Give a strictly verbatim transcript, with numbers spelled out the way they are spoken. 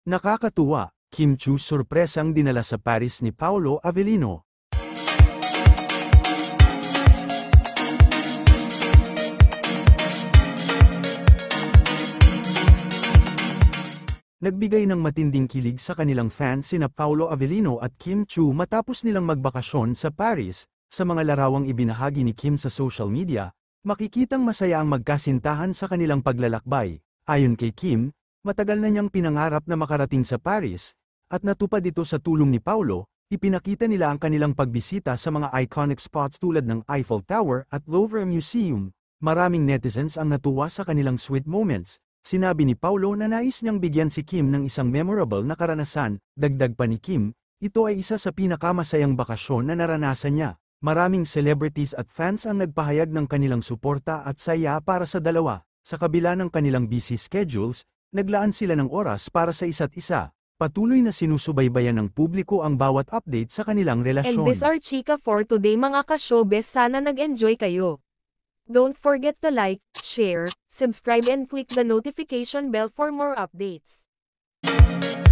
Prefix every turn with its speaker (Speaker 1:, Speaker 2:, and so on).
Speaker 1: Nakakatuwa, Kim Chu sorpresang dinala sa Paris ni Paolo Avellino. Nagbigay ng matinding kilig sa kanilang fans sina Paolo Avellino at Kim Chu matapos nilang magbakasyon sa Paris. Sa mga larawang ibinahagi ni Kim sa social media, makikitang masaya ang magkasintahan sa kanilang paglalakbay. Ayon kay Kim, matagal na niyang pinangarap na makarating sa Paris, at natupad ito sa tulong ni Paolo. Ipinakita nila ang kanilang pagbisita sa mga iconic spots tulad ng Eiffel Tower at Louvre Museum. Maraming netizens ang natuwa sa kanilang sweet moments. Sinabi ni Paolo na nais niyang bigyan si Kim ng isang memorable na karanasan. Dagdag pa ni Kim, ito ay isa sa pinakamasayang bakasyon na naranasan niya. Maraming celebrities at fans ang nagpahayag ng kanilang suporta at saya para sa dalawa. Sa kabila ng kanilang busy schedules, naglaan sila ng oras para sa isa't isa. Patuloy na sinusubaybayan ng publiko ang bawat update sa kanilang relasyon.
Speaker 2: And this are chika for today mga ka-showbiz, sana nag-enjoy kayo. Don't forget to like, share, subscribe and click the notification bell for more updates.